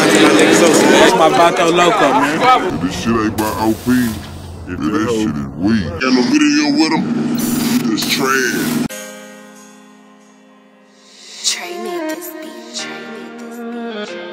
out to my nigga Sosa. That's my Vato Loco, man. If this shit ain't by OP, then that shit is weak. Got no video with him, it's trash. Trey made this beat. Trey made this beat.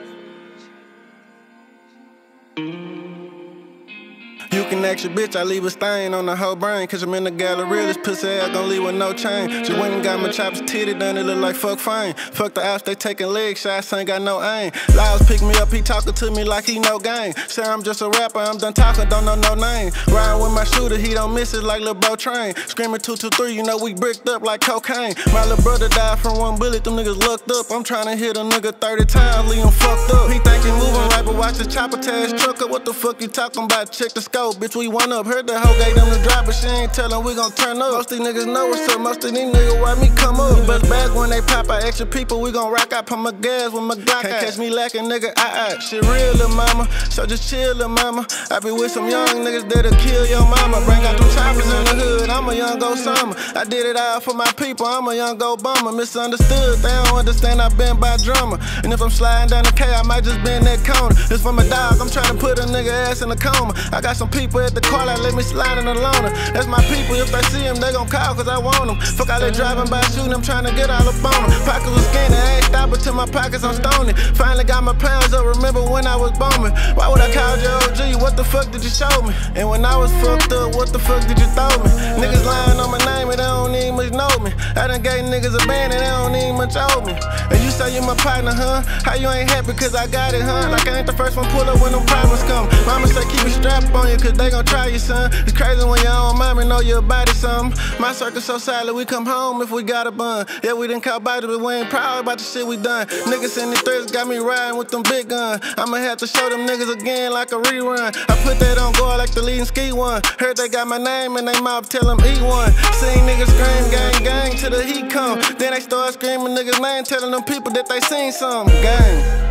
You can ask your bitch, I leave a stain on the whole brain. Cause I'm in the gallery, this pussy ass gon' leave with no chain. She went and got my choppers titty done, it look like fuck fame. Fuck the ops, they taking leg shots, ain't got no aim. Lyles pick me up, he talking to me like he no game. Say I'm just a rapper, I'm done talking, don't know no name. Riding with my shooter, he don't miss it like Lil Bro Train. Screaming 223, you know we bricked up like cocaine. My little brother died from one bullet, them niggas looked up. I'm trying to hit a nigga 30 times, leave him fucked up. He think he moving right, but watch his chopper tear his truck up. What the fuck you talking about? Check the scope, bitch, we one up. Heard the hoe gave them the drop, but she ain't tellin' we gon' turn up. Most these niggas know what's up, most of these niggas watch me come up. Bust back when they pop out extra people, we gon' rock out, pump my gas with my Glock. Can't catch me lacking, nigga, shit real, lil' mama, so just chill, lil' mama. I be with some young niggas that'll kill your mama. Bring out them choppers in the hood, I'm a young Osama. I did it all for my people, I'm a young Obama. Misunderstood, they don't understand I been by drama. And if I'm sliding down the K, I might just be in that corner. It's for my dog, I'm trying to put a nigga ass in a coma. I got some people at the car, like let me slide in the loner. That's my people, if they see him, they gon' call cause I want them. Fuck all they driving by shooting, I'm trying to get all up on them. Pockets was skinny, I ain't stopping till my pockets I'm stony. Finally got my pounds up, remember when I was bombing. Why would I call you OG, what the fuck did you show me? And when I was fucked up, what the fuck did you throw me? Niggas lying on my name and they don't even much know me. I done gave niggas a band and they don't even much owe me. And you say you my partner, huh? How you ain't happy cause I got it, huh? Like I ain't the first one pull up when them problems come. Mama say keep a strap on you cause they gon' try you, son. It's crazy when your own mommy know your body something. My circle so silent, we come home if we got a bun. Yeah, we done caught bodies, but we ain't proud about the shit we done. Niggas in the threats got me riding with them big guns. I'ma have to show them niggas again like a rerun. I put that on guard like the leading ski one. Heard they got my name in they mouth, tell them eat one. Seen niggas scream gang gang till the heat come. Then they start screaming niggas name, telling them people that they seen something. Gang.